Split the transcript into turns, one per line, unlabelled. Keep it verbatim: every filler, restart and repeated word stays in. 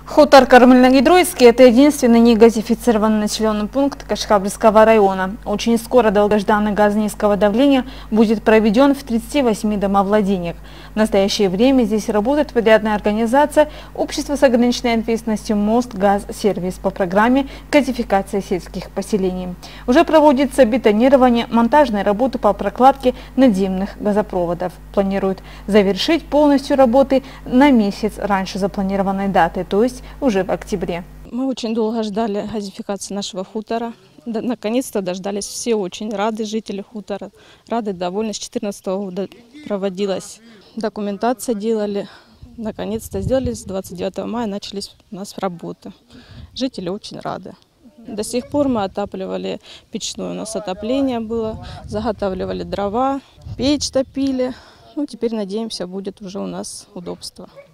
Хутор Кармельно-Гидройский – это единственный негазифицированный населенный пункт Кашкабльского района. Очень скоро долгожданный газ низкого давления будет проведен в тридцати восьми домовладениях. В настоящее время здесь работает подрядная организация «Общество с ограниченной ответственностью «Мост Газ Сервис» по программе газификации сельских поселений. Уже проводится бетонирование, монтажные работы по прокладке надземных газопроводов. Планируют завершить полностью работы на месяц раньше запланированной даты, то есть уже в октябре.
Мы очень долго ждали газификации нашего хутора. Наконец-то дождались. Все очень рады, жители хутора. Рады, довольны. С две тысячи четырнадцатого года проводилась документация, делали. Наконец-то сделали. С двадцать девятого мая начались у нас работы. Жители очень рады. До сих пор мы отапливали печное. У нас отопление было. Заготавливали дрова, печь топили. Ну, теперь, надеемся, будет уже у нас удобство.